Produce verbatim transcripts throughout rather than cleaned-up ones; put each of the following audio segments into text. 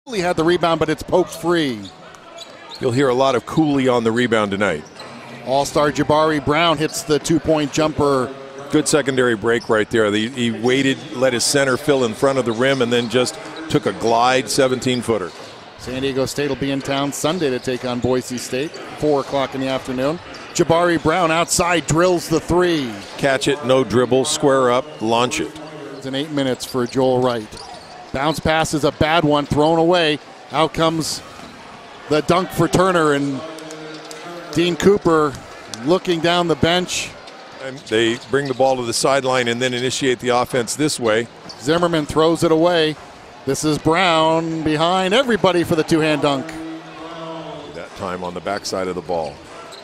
He had the rebound, but it's poked free. You'll hear a lot of Cooley on the rebound tonight. All-star Jabari Brown hits the two-point jumper. Good secondary break right there. He, he waited, let his center fill in front of the rim, and then just took a glide seventeen-footer. San Diego State will be in town Sunday to take on Boise State, four o'clock in the afternoon. Jabari Brown outside drills the three. Catch it, no dribble, square up, launch it. It's in eight minutes for Joel Wright. Bounce pass is a bad one, thrown away. Out comes the dunk for Turner, and Dean Cooper looking down the bench. And they bring the ball to the sideline and then initiate the offense this way. Zimmerman throws it away. This is Brown behind everybody for the two-hand dunk. That time on the backside of the ball.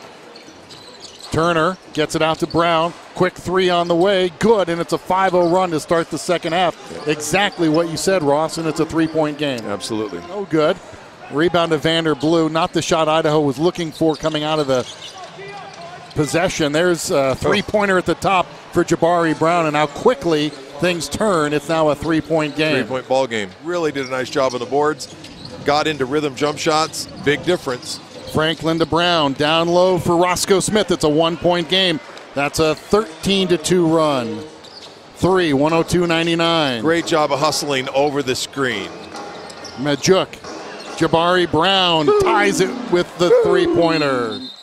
Turner gets it out to Brown. Quick three on the way. Good, and it's a five oh run to start the second half. Yeah. Exactly what you said, Ross, and it's a three-point game. Absolutely. No good. Rebound to Vander Blue. Not the shot Idaho was looking for coming out of the possession. There's a three-pointer at the top for Jabari Brown, and how quickly things turn. It's now a three-point game. Three-point ball game. Really did a nice job on the boards. Got into rhythm jump shots. Big difference. Franklin to Brown. Down low for Roscoe Smith. It's a one-point game. That's a thirteen to two run. Three, one oh two ninety-nine. Great job of hustling over the screen. Majuk. Jabari Brown ties it with the three-pointer.